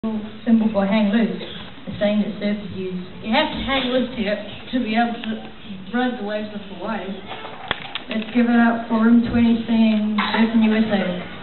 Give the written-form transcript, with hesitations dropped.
symbol for hang loose, the saying that surfers use. You have to hang loose here to be able to ride the waves off the waves. Let's give it up for Room 20 singing Surfing USA.